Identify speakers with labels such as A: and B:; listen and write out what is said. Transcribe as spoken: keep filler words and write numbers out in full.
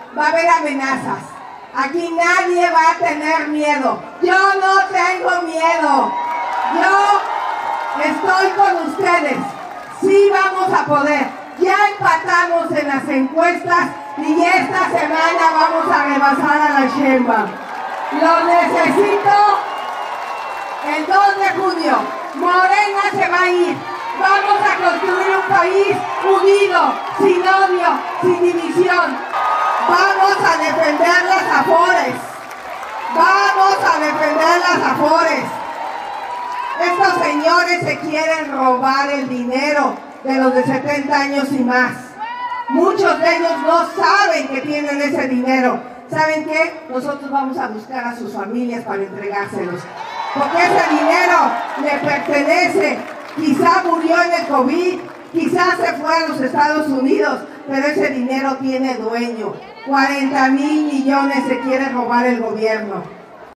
A: va a haber amenazas. Aquí nadie va a tener miedo. Yo no tengo miedo. Yo estoy con ustedes. Sí vamos a poder. Ya empatamos en las encuestas y esta semana vamos a rebasar a la Sheinbaum. Lo necesito el dos de junio. Morena se va a ir. Vamos a construir un país unido, sin odio, sin división. Vamos a defender las Afores. Vamos a defender las Afores. Estos señores se quieren robar el dinero de los de setenta años y más. Muchos de ellos no saben que tienen ese dinero. ¿Saben qué? Nosotros vamos a buscar a sus familias para entregárselos. Porque ese dinero le pertenece. Quizá murió en el COVID, quizá se fue a los Estados Unidos, pero ese dinero tiene dueño. cuarenta mil millones se quiere robar el gobierno.